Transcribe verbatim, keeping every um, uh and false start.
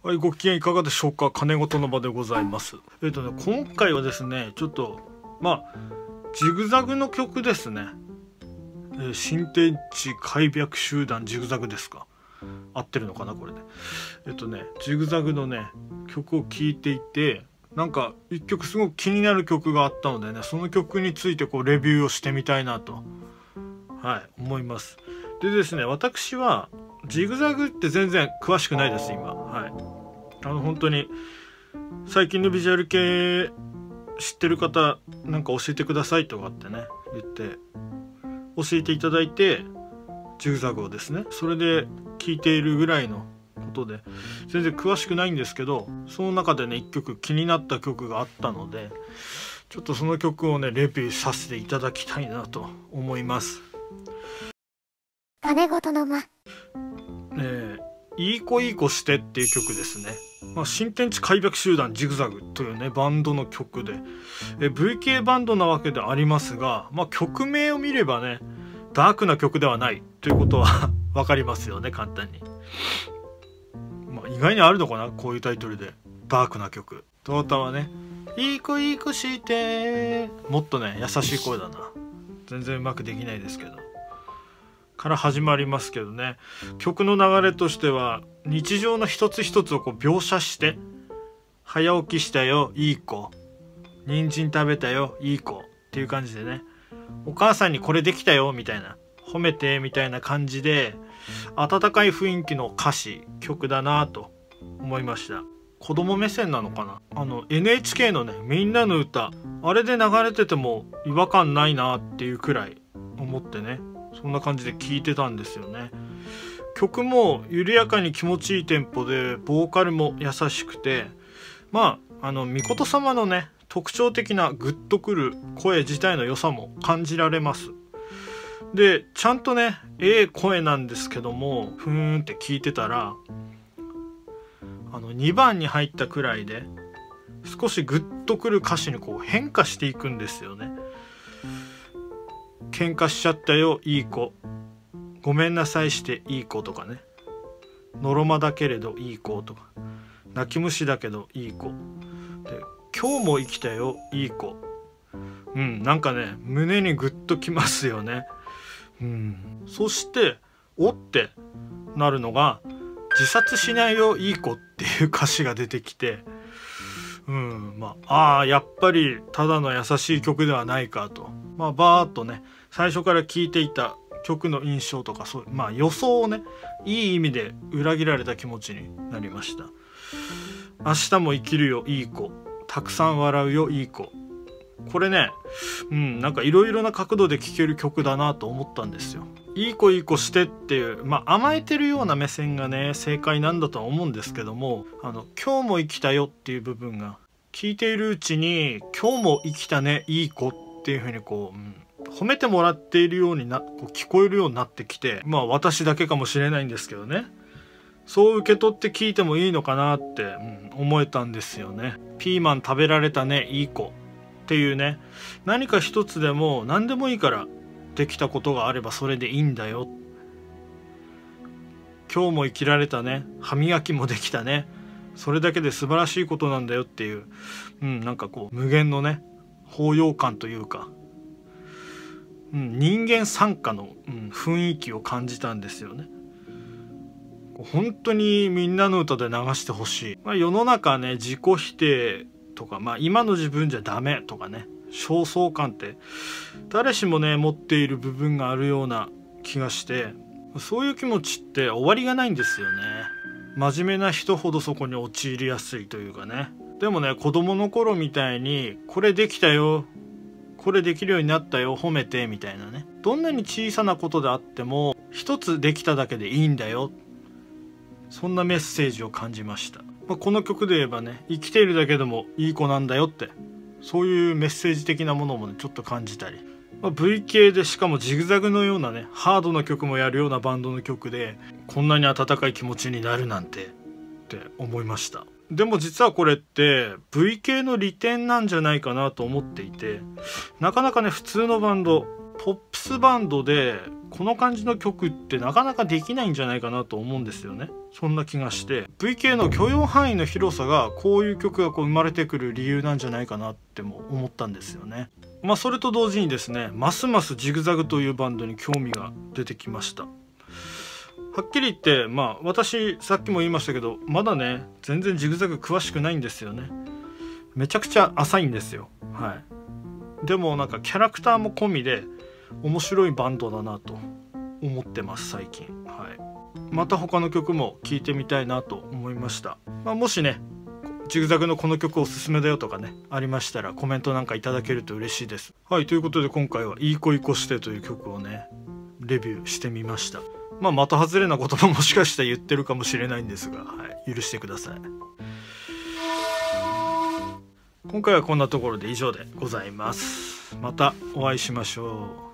はい、ご機嫌いかがでしょうか。金事の場でございます。えっとね、今回はですね、ちょっと、まあ、ジグザグの曲ですね。えー、新天地開闢集団ジグザグですか。合ってるのかな、これで。えっとね、ジグザグのね、曲を聴いていて、なんか一曲すごく気になる曲があったのでね、その曲についてこうレビューをしてみたいなと、はい、思います。でですね、私はジグザグって全然詳しくないです、今。はい。あの、本当に、最近のビジュアル系知ってる方、なんか教えてくださいとかってね、言って、教えていただいて、ジグザグをですね、それで聴いているぐらいのことで、全然詳しくないんですけど、その中でね、一曲気になった曲があったので、ちょっとその曲をね、レビューさせていただきたいなと思います。 金事の間。 えー、いい子いい子してっていう曲ですね。まあ、新天地開闢集団ジグザグというね、バンドの曲で、え ブイケー バンドなわけでありますが、まあ、曲名を見ればね、ダークな曲ではないということは分かりますよね、簡単に。まあ、意外にあるのかな、こういうタイトルでダークな曲。トータはね、いい子いい子してもっとね、優しい声だな。全然うまくできないですけどから始まりますけどね、曲の流れとしては日常の一つ一つをこう描写して、早起きしたよいい子、人参食べたよいい子っていう感じでね、お母さんにこれできたよみたいな、褒めてみたいな感じで温かい雰囲気の歌詞曲だなと思いました。子供目線なのかな。あの エヌエイチケー のね、みんなの歌、あれで流れてても違和感ないなっていうくらい思ってね、そんな感じで聴いてたんですよね。曲も緩やかに気持ちいいテンポで、ボーカルも優しくて、まああの御事様のね、特徴的なグッとくる声自体の良さも感じられます。でちゃんとね、ええ声なんですけども、ふーんって聞いてたら、あのにばんに入ったくらいで少しグッとくる歌詞にこう変化していくんですよね。喧嘩しちゃったよいい子、ごめんなさいしていい子とかね、のろまだけれどいい子とか、泣き虫だけどいい子で、今日も生きたよいい子。うん、なんかね、胸にグッときますよね。うん、そしておってなるのが、自殺しないよいい子っていう歌詞が出てきて、うん、まあ、ああやっぱりただの優しい曲ではないかと、まあ、バーッとね、最初から聴いていた曲の印象とか、そう、まあ、予想をね、いい意味で裏切られた気持ちになりました。明日も生きるよいい子、たくさん笑うよいい子。これね、うん、なんかいろいろな角度で聴ける曲だなと思ったんですよ。いい子いい子してっていう、まあ、甘えてるような目線がね、正解なんだとは思うんですけども、あの今日も生きたよっていう部分が聴いているうちに、今日も生きたねいい子っていう風にこう、うん、褒めてもらっているようにな、こう聞こえるようになってきて、まあ私だけかもしれないんですけどね、そう受け取って聞いてもいいのかなって、うん、思えたんですよね。ピーマン食べられたねいい子っていうね、何か一つでも何でもいいから、できたことがあればそれでいいんだよ。今日も生きられたね、歯磨きもできたね、それだけで素晴らしいことなんだよっていう、うん、なんかこう無限のね、包容感というか、うん、人間参加の、うん、雰囲気を感じたんですよね。本当にみんなの歌で流してほしい。まあ、世の中ね、自己否定とか、まあ、今の自分じゃダメとかね、焦燥感って誰しもね、持っている部分があるような気がして、そういう気持ちって終わりがないんですよね。真面目な人ほどそこに陥りやすいというかね。でもね、子供の頃みたいに、これできたよ、これできるようになったよ、褒めてみたいなね、どんなに小さなことであっても一つできただけでいいんだよ、そんなメッセージを感じました。まあ、この曲で言えばね、生きているだけでもいい子なんだよって、そういうメッセージ的なものもね、ちょっと感じたり、まあ、ブイケー でしかもジグザグのようなね、ハードな曲もやるようなバンドの曲で、こんなに温かい気持ちになるなんてって思いました。でも実はこれって ブイケー の利点なんじゃないかなと思っていて、なかなかね、普通のバンドポップスバンドでこの感じの曲ってなかなかできないんじゃないかなと思うんですよね。そんな気がして ブイケー の許容範囲の広さがこういう曲がこう生まれてくる理由なんじゃないかなっても思ったんですよね。まあそれと同時にですね、ますますジグザグというバンドに興味が出てきました。はっきり言ってまあ私さっきも言いましたけど、まだね全然ジグザグ詳しくないんですよね。めちゃくちゃ浅いんですよ。はい。でもなんかキャラクターも込みで面白いバンドだなと思ってます最近。はい。また他の曲も聴いてみたいなと思いました。まあ、もしねジグザグのこの曲おすすめだよとかねありましたらコメントなんかいただけると嬉しいです。はい、ということで今回はいい子いい子してという曲をねレビューしてみました。まあまた外れな言葉もしかしたら言ってるかもしれないんですが、はい、許してください。今回はこんなところで以上でございます。またお会いしましょう。